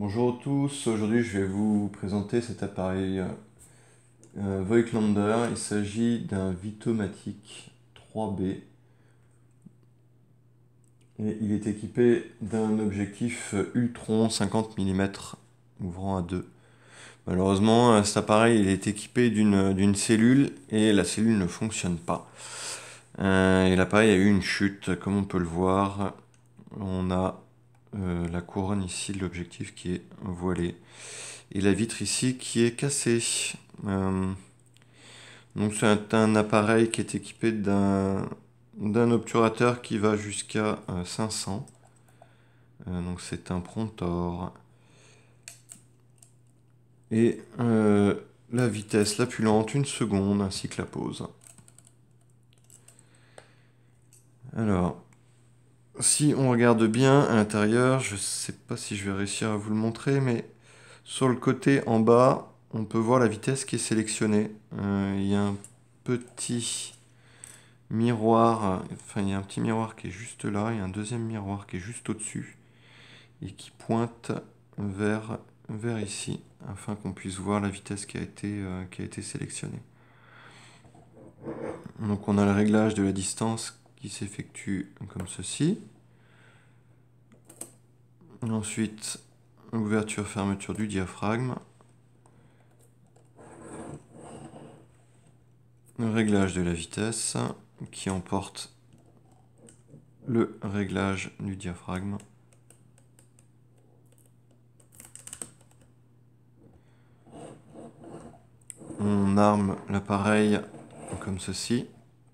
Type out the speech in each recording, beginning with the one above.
Bonjour à tous, aujourd'hui je vais vous présenter cet appareil Voigtlander. Il s'agit d'un Vitomatic 3B et il est équipé d'un objectif Ultron 50 mm ouvrant à 2. Malheureusement, cet appareil il est équipé d'une cellule et la cellule ne fonctionne pas. Et l'appareil a eu une chute, comme on peut le voir. On a la couronne ici de l'objectif qui est voilée et la vitre ici qui est cassée. Donc c'est un appareil qui est équipé d'un obturateur qui va jusqu'à 500. Donc c'est un Prontor. Et la vitesse la plus lente, 1 seconde, ainsi que la pause. Alors, si on regarde bien à l'intérieur, je ne sais pas si je vais réussir à vous le montrer, mais sur le côté en bas, on peut voir la vitesse qui est sélectionnée. Il y a un petit miroir, enfin il y a un petit miroir qui est juste là, il y a un deuxième miroir qui est juste au-dessus et qui pointe vers ici, afin qu'on puisse voir la vitesse qui a été sélectionnée. Donc on a le réglage de la distance qui s'effectue comme ceci. Ensuite, ouverture-fermeture du diaphragme. Le réglage de la vitesse qui emporte le réglage du diaphragme. On arme l'appareil comme ceci.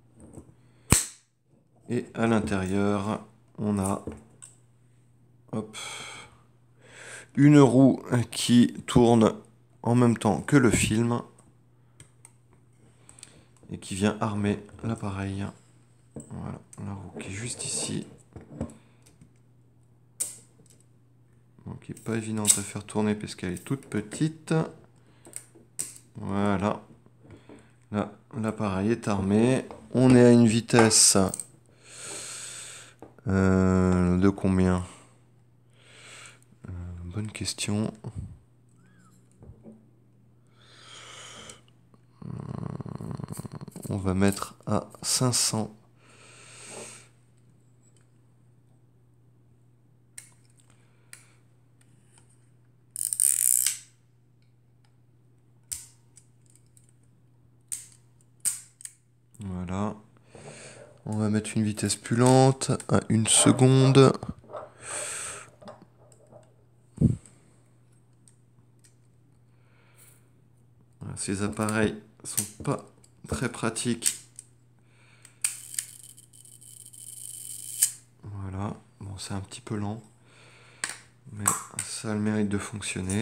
Et à l'intérieur, on a une roue qui tourne en même temps que le film et qui vient armer l'appareil. Voilà, la roue qui est juste ici. Donc, qui n'est pas évidente à faire tourner parce qu'elle est toute petite. Voilà. Là, l'appareil est armé. On est à une vitesse de combien? Bonne question. On va mettre à 500. Voilà. On va mettre une vitesse plus lente à 1 seconde. Voilà, ces appareils sont pas très pratiques. Voilà. Bon, c'est un petit peu lent, mais ça a le mérite de fonctionner.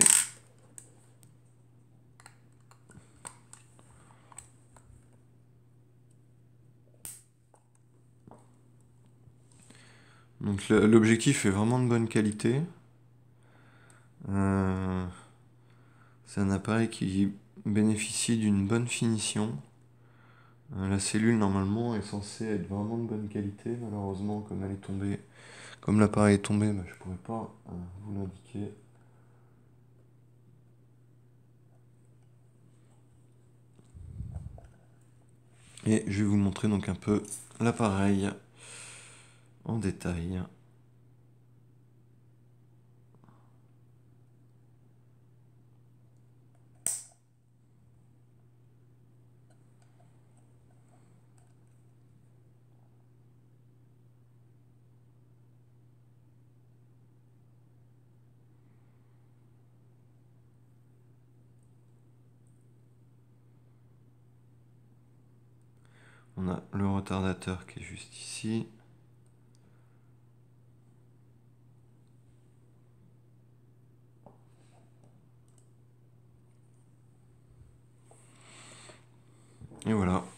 Donc l'objectif est vraiment de bonne qualité. C'est un appareil qui bénéficie d'une bonne finition. La cellule normalement est censée être vraiment de bonne qualité. Malheureusement, comme elle est tombée, comme l'appareil est tombé, je ne pourrais pas vous l'indiquer. Et je vais vous montrer donc un peu l'appareil en détail. On a le retardateur qui est juste ici. Et voilà.